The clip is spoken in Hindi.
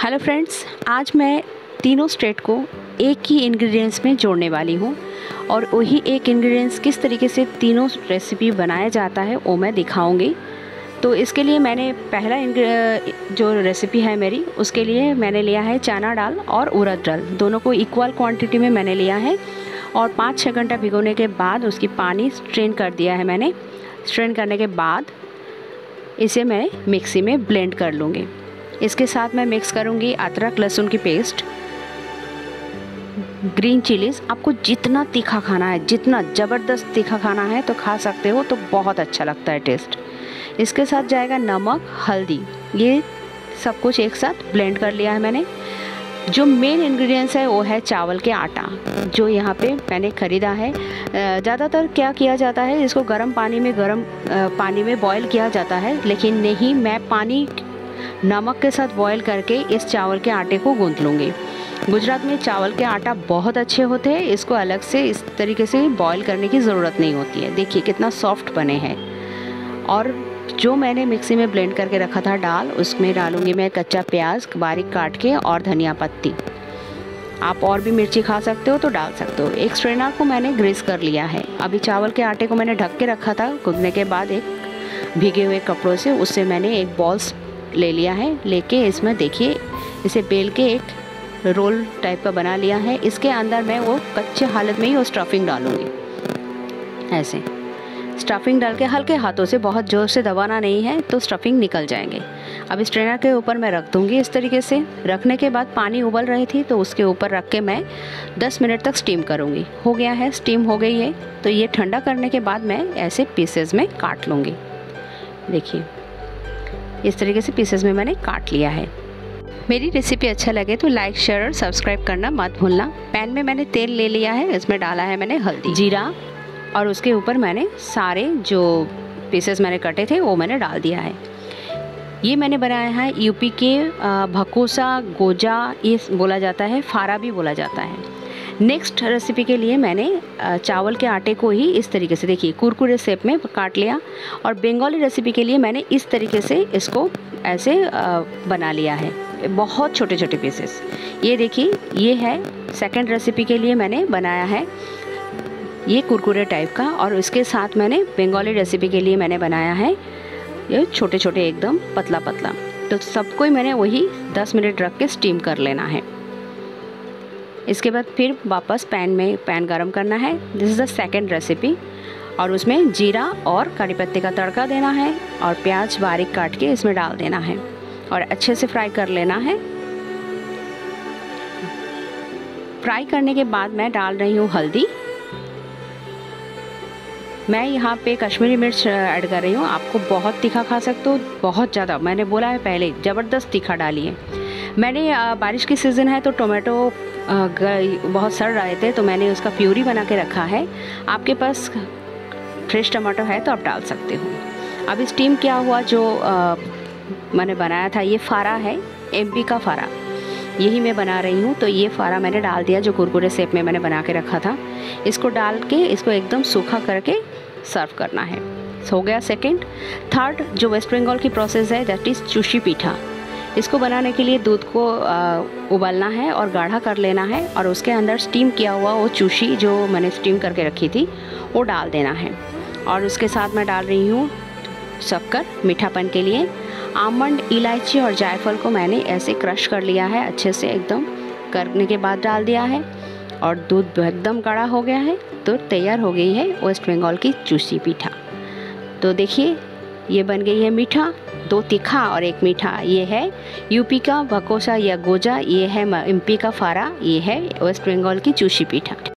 हेलो फ्रेंड्स, आज मैं तीनों स्टेट को एक ही इंग्रेडिएंट्स में जोड़ने वाली हूँ और वही एक इंग्रेडिएंट्स किस तरीके से तीनों रेसिपी बनाया जाता है वो मैं दिखाऊंगी। तो इसके लिए मैंने पहला जो रेसिपी है मेरी, उसके लिए मैंने लिया है चना दाल और उड़द दाल, दोनों को इक्वल क्वांटिटी में मैंने लिया है और 5-6 घंटा भिगोने के बाद उसकी पानी स्ट्रेन कर दिया है मैंने। स्ट्रेन करने के बाद इसे मैं मिक्सी में ब्लेंड कर लूँगी। इसके साथ मैं मिक्स करूँगी अदरक लहसुन की पेस्ट, ग्रीन चिलीज़। आपको जितना तीखा खाना है, जितना ज़बरदस्त तीखा खाना है तो खा सकते हो, तो बहुत अच्छा लगता है टेस्ट। इसके साथ जाएगा नमक, हल्दी, ये सब कुछ एक साथ ब्लेंड कर लिया है मैंने। जो मेन इंग्रेडिएंट्स है वो है चावल के आटा, जो यहाँ पे मैंने ख़रीदा है। ज़्यादातर क्या किया जाता है, इसको गर्म पानी में बॉईल किया जाता है, लेकिन नहीं, मैं पानी नमक के साथ बॉईल करके इस चावल के आटे को गूंथ लूँगी। गुजरात में चावल के आटा बहुत अच्छे होते हैं, इसको अलग से इस तरीके से बॉईल करने की ज़रूरत नहीं होती है। देखिए कितना सॉफ्ट बने हैं। और जो मैंने मिक्सी में ब्लेंड करके रखा था दाल, उसमें डालूँगी मैं कच्चा प्याज बारीक काट के और धनिया पत्ती। आप और भी मिर्ची खा सकते हो तो डाल सकते हो। एक स्ट्रेनर को मैंने ग्रीस कर लिया है। अभी चावल के आटे को मैंने ढक के रखा था, गूंथने के बाद एक भीगे हुए कपड़ों से उससे मैंने एक बॉल्स ले लिया है। लेके इसमें देखिए इसे बेल के एक रोल टाइप का बना लिया है। इसके अंदर मैं वो कच्चे हालत में ही वो स्टफिंग डालूँगी। ऐसे स्टफिंग डाल के हल्के हाथों से, बहुत ज़ोर से दबाना नहीं है तो स्टफिंग निकल जाएंगे। अब स्ट्रेनर के ऊपर मैं रख दूँगी। इस तरीके से रखने के बाद पानी उबल रही थी तो उसके ऊपर रख के मैं 10 मिनट तक स्टीम करूँगी। हो गया है, स्टीम हो गई है। तो ये ठंडा करने के बाद मैं ऐसे पीसेस में काट लूँगी। देखिए इस तरीके से पीसेस में मैंने काट लिया है। मेरी रेसिपी अच्छा लगे तो लाइक, शेयर और सब्सक्राइब करना मत भूलना। पैन में मैंने तेल ले लिया है, इसमें डाला है मैंने हल्दी, जीरा और उसके ऊपर मैंने सारे जो पीसेस मैंने कटे थे वो मैंने डाल दिया है। ये मैंने बनाया है यूपी के भकोसा, गोजा ये बोला जाता है, फारा भी बोला जाता है। नेक्स्ट रेसिपी के लिए मैंने चावल के आटे को ही इस तरीके से देखिए कुरकुरे शेप में काट लिया और बंगाली रेसिपी के लिए मैंने इस तरीके से इसको ऐसे बना लिया है, बहुत छोटे छोटे पीसेस। ये देखिए, ये है सेकंड रेसिपी के लिए मैंने बनाया है ये कुरकुरे टाइप का, और उसके साथ मैंने बंगाली रेसिपी के लिए मैंने बनाया है ये छोटे छोटे एकदम पतला पतला। तो सबको ही मैंने वही 10 मिनट रख के स्टीम कर लेना है। इसके बाद फिर वापस पैन गरम करना है। This is the second recipe, और उसमें जीरा और कड़ी पत्ते का तड़का देना है और प्याज बारीक काट के इसमें डाल देना है और अच्छे से फ्राई कर लेना है। फ्राई करने के बाद मैं डाल रही हूँ हल्दी। मैं यहाँ पे कश्मीरी मिर्च ऐड कर रही हूँ। आपको बहुत तीखा खा सकते हो, बहुत ज़्यादा, मैंने बोला है पहले, ज़बरदस्त तीखा डालिए। मैंने बारिश की सीज़न है तो टोमेटो बहुत सड़ रहे थे तो मैंने उसका प्यूरी बना के रखा है। आपके पास फ्रेश टमाटो है तो आप डाल सकते हो। अब स्टीम किया हुआ जो मैंने बनाया था, ये फारा है, एमपी का फारा, यही मैं बना रही हूँ। तो ये फारा मैंने डाल दिया जो कुरकुरे शेप में मैंने बना के रखा था। इसको डाल के इसको एकदम सूखा करके सर्व करना है। हो गया सेकंड। थर्ड जो वेस्ट बंगाल की प्रोसेस है, दैट इज़ चूशी पीठा। इसको बनाने के लिए दूध को उबालना है और गाढ़ा कर लेना है और उसके अंदर स्टीम किया हुआ वो चूशी जो मैंने स्टीम करके रखी थी वो डाल देना है। और उसके साथ मैं डाल रही हूँ शक्कर मीठापन के लिए। आमंड, इलायची और जायफल को मैंने ऐसे क्रश कर लिया है, अच्छे से एकदम करने के बाद डाल दिया है और दूध एकदम गाढ़ा हो गया है। तो तैयार हो गई है वेस्ट बंगाल की चूसी पीठा। तो देखिए ये बन गई है मीठा, 2 तीखा और 1 मीठा। ये है यूपी का भकोसा या गोजा, ये है एमपी का फारा, ये है वेस्ट बंगाल की चूसी पीठा।